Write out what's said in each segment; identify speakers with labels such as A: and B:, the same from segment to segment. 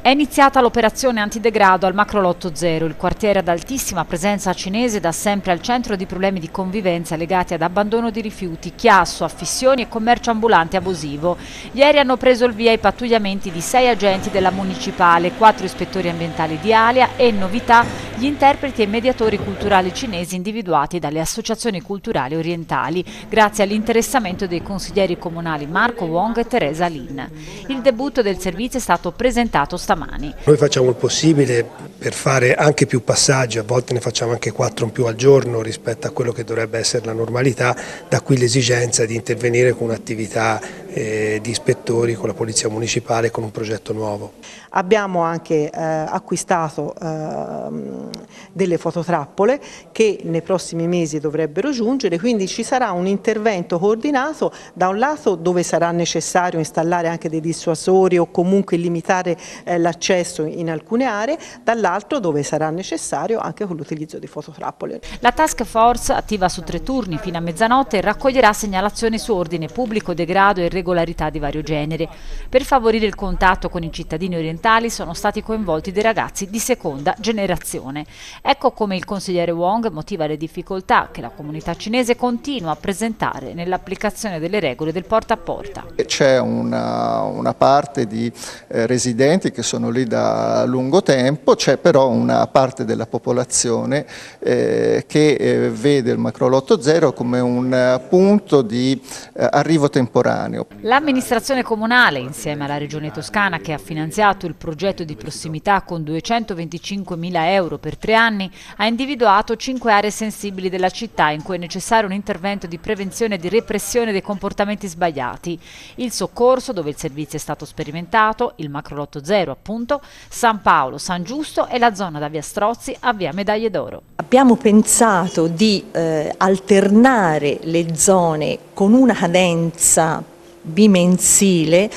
A: È iniziata l'operazione antidegrado al Macrolotto Zero, il quartiere ad altissima presenza cinese da sempre al centro di problemi di convivenza legati ad abbandono di rifiuti, chiasso, affissioni e commercio ambulante abusivo. Ieri hanno preso il via i pattugliamenti di 6 agenti della municipale, 4 ispettori ambientali di Alia e, novità, gli interpreti e mediatori culturali cinesi individuati dalle associazioni culturali orientali, grazie all'interessamento dei consiglieri comunali Marco Wong e Teresa Lin. Il debutto del servizio è stato presentato stamattina.
B: Noi facciamo il possibile per fare anche più passaggi, a volte ne facciamo anche 4 in più al giorno rispetto a quello che dovrebbe essere la normalità, da qui l'esigenza di intervenire con un'attività di ispettori, con la Polizia Municipale, con un progetto nuovo.
C: Abbiamo anche acquistato delle fototrappole che nei prossimi mesi dovrebbero giungere, quindi ci sarà un intervento coordinato da un lato dove sarà necessario installare anche dei dissuasori o comunque limitare l'accesso in alcune aree, dall'altro dove sarà necessario anche con l'utilizzo di fototrappole.
A: La task force, attiva su 3 turni fino a mezzanotte, raccoglierà segnalazioni su ordine pubblico, degrado e irregolarità di vario genere. Per favorire il contatto con i cittadini orientali sono stati coinvolti dei ragazzi di seconda generazione. Ecco come il consigliere Wong motiva le difficoltà che la comunità cinese continua a presentare nell'applicazione delle regole del porta a porta.
D: C'è una parte di residenti che sono lì da lungo tempo, c'è però una parte della popolazione che vede il Macrolotto Zero come un punto di arrivo temporaneo.
A: L'amministrazione comunale, insieme alla Regione Toscana che ha finanziato il progetto di prossimità con 225.000 euro per 3 anni, ha individuato 5 aree sensibili della città in cui è necessario un intervento di prevenzione e di repressione dei comportamenti sbagliati. Il Soccorso, dove il servizio è stato sperimentato, il Macrolotto Zero appunto, San Paolo, San Giusto e la zona da via Strozzi a via Medaglie d'Oro.
E: Abbiamo pensato di alternare le zone con una cadenza bimensile,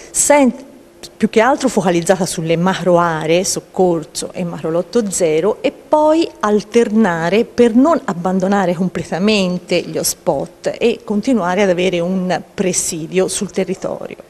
E: più che altro focalizzata sulle macro aree, Soccorso e Macrolotto Zero, e poi alternare per non abbandonare completamente gli hotspot e continuare ad avere un presidio sul territorio.